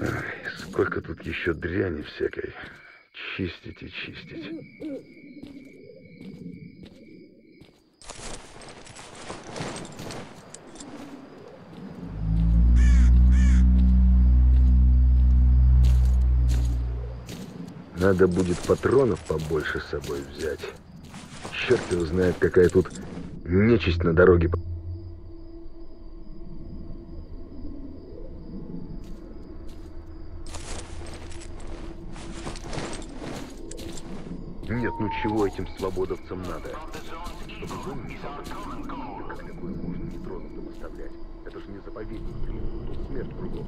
Ай, сколько тут еще дряни всякой. Чистить и чистить. Надо будет патронов побольше с собой взять. Черт его знает, какая тут нечисть на дороге. Нет, ну чего этим свободовцам надо? Чтобы зону не собрали. Да как такое можно нетронутым оставлять? Это же не заповедник, блин. Тут смерть кругом.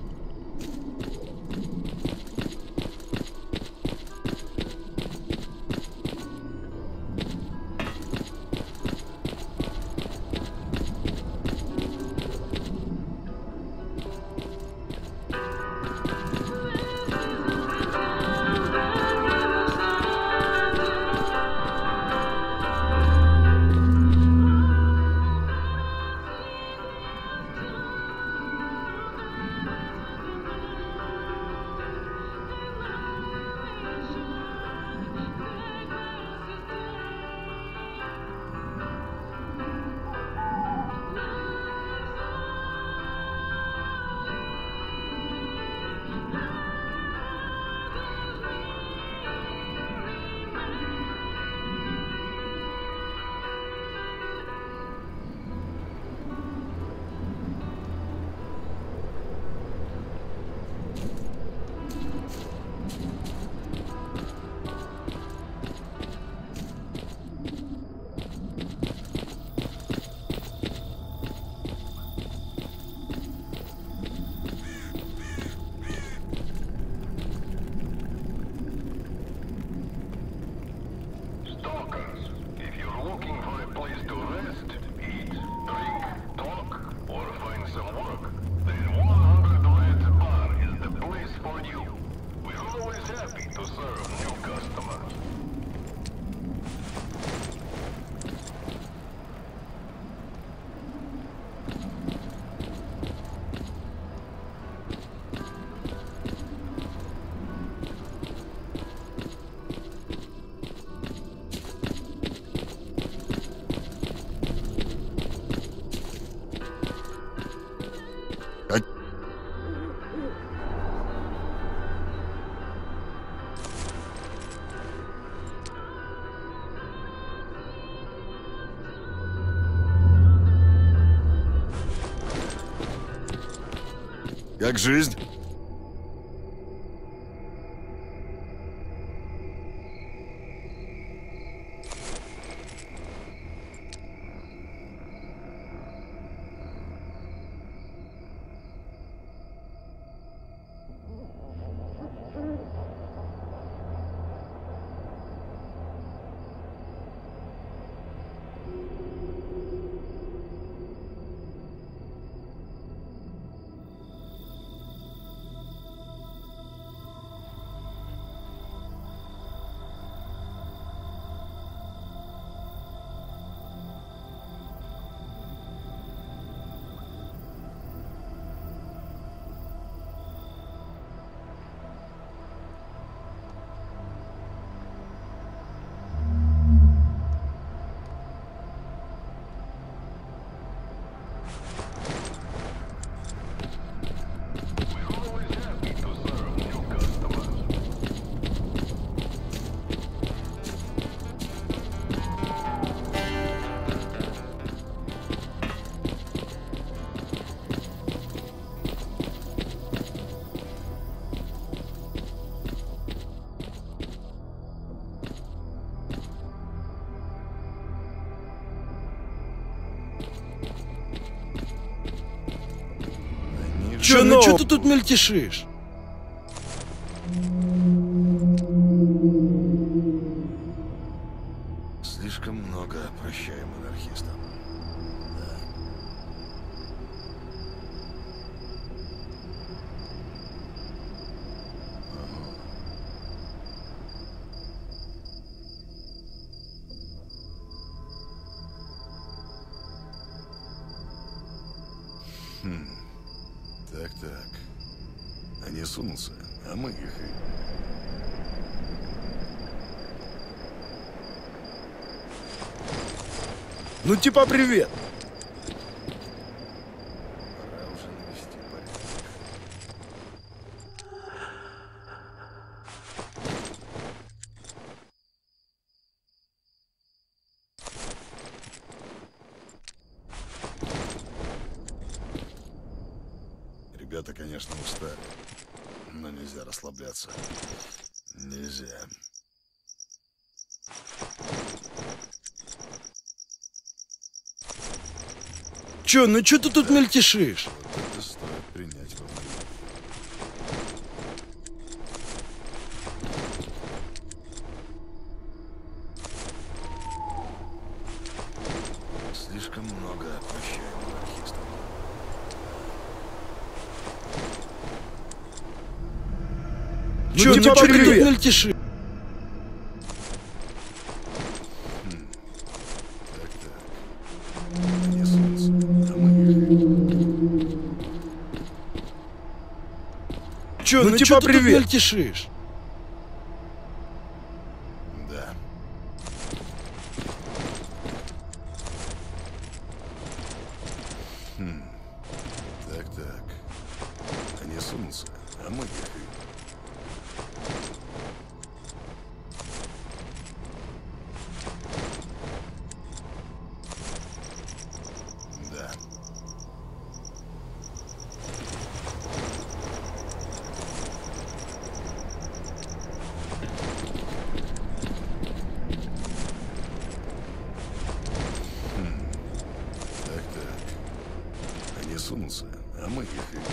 Как жизнь? Ну чё ты тут мельтешишь? Слишком много прощаем анархистам. Да. Так-так. Они сунутся, а мы их и... Ну типа привет. Пора уже навести порядок. Ребята, конечно, устали, но нельзя расслабляться. Нельзя. Чё, ну чё ты тут мельтешишь? Вот это стоит принять во внимание. Слишком много прощаем анархистам. Чё, ну типа чё ты тут привет. мельтешишь? Так-так. Они сунутся, а мы их... Чё, ну типа чё ты тут привет. мельтешишь? Да. Так-так. Они сунутся, а мы их... Да. Так-так. Они сунутся, а мы их...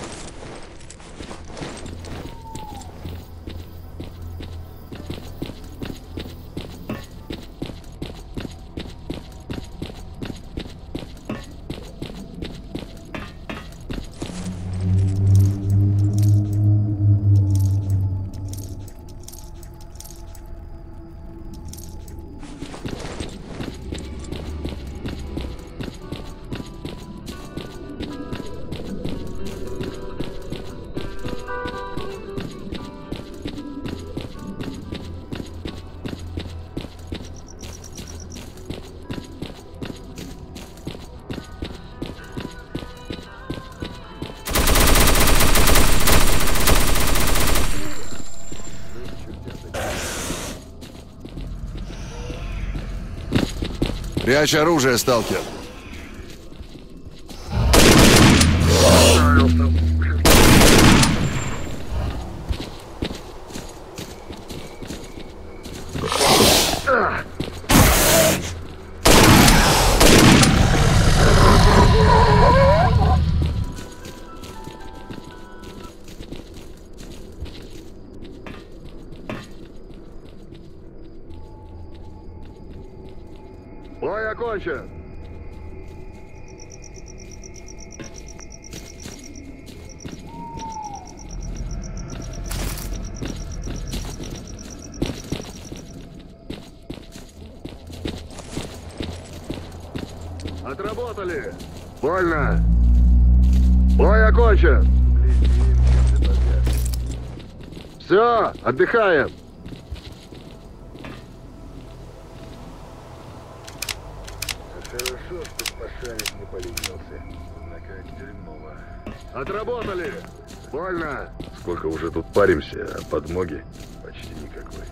Прячь оружие, сталкер. Бой окончен. Отработали. Больно. Бой окончен. Все, отдыхаем. Хорошо, что пошарик не поленился. Однако дерьмово. Отработали. Больно. Сколько уже тут паримся, а подмоги почти никакой.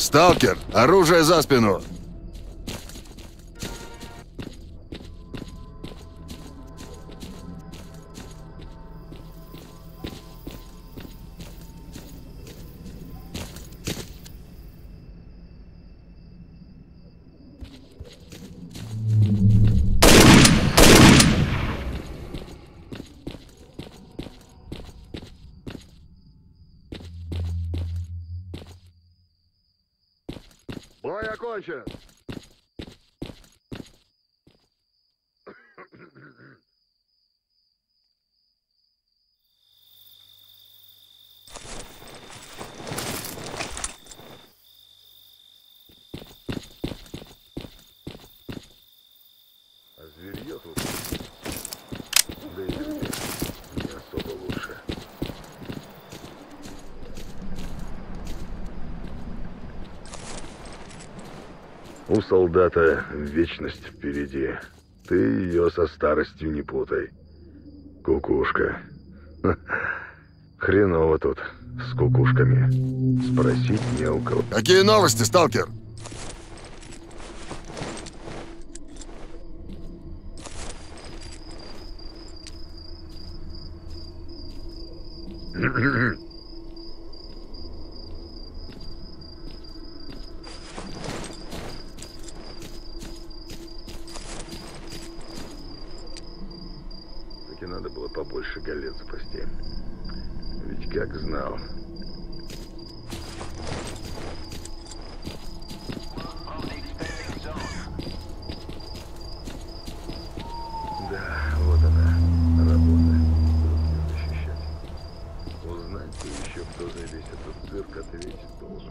Сталкер, оружие за спину! Бой окончен! А зверье тут, да и люди не особо лучше. У солдата вечность впереди. Ты ее со старостью не путай. Кукушка. Ха, хреново тут с кукушками. Спросить не у кого. Какие новости, сталкер? Таки надо было побольше галет запасти. Ведь как знал. Да, вот она, работа. Друг не защищать. Узнать бы еще, кто за весь этот цирк ответить должен.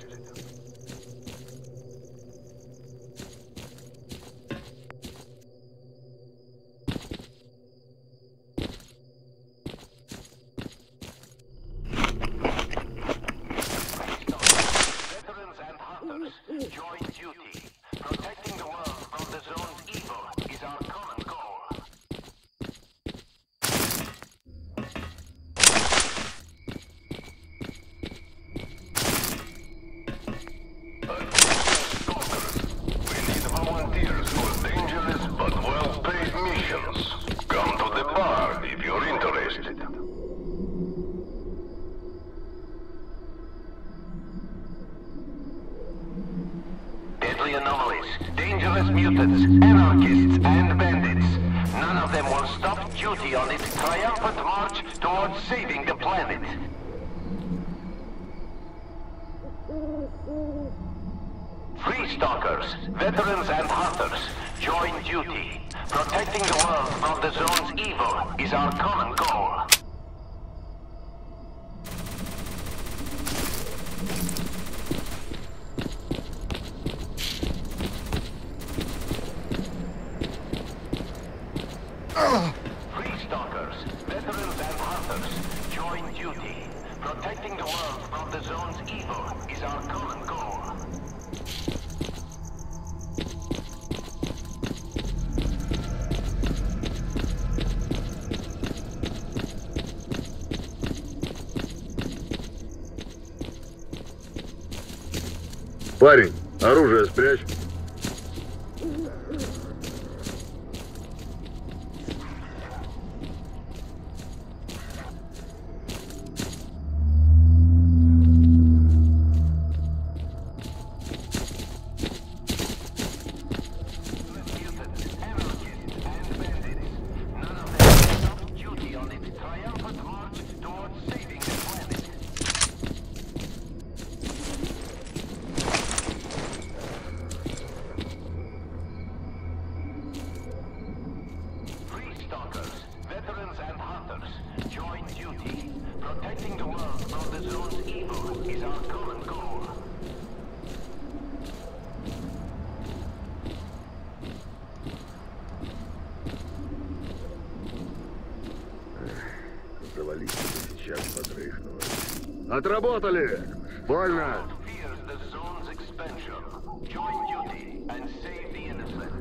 Veterans and hunters, join duty. Protecting the world from the zone's evil is our common goal. We need volunteers for dangerous but well-paid missions. Come to the bar if you're interested. Deadly anomalies, dangerous mutants, anarchists, and bandits. None of them will stop duty on its triumphant march towards saving the planet. Free Stalkers, veterans and hunters, join duty. Protecting the world from the zone's evil is our common goal. Free Stalkers, veterans and hunters, join duty. Protecting the world from the zone's evil is our common goal. Парень, оружие спрячь. Protecting the world from the zone's evil is our common goal. Завались сейчас подрыхнуло. Отработали! Больно! Fears the zone's expansion. Join duty and save the innocent.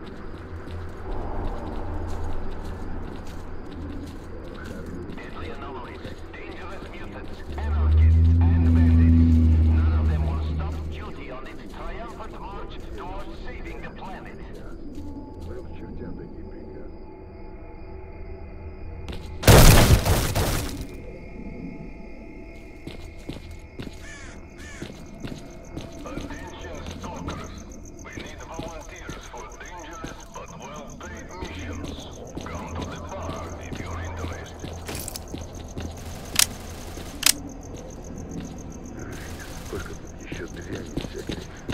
Deadly anomalies, dangerous mutants, anarchists, and bandits. None of them will stop duty on its triumphant march towards saving the planet. Мы в чертям такие приказы. Attention stalkers. We need volunteers for dangerous but well-paid missions. Come to the bar if you're interested. Сколько тут еще дряни всякой.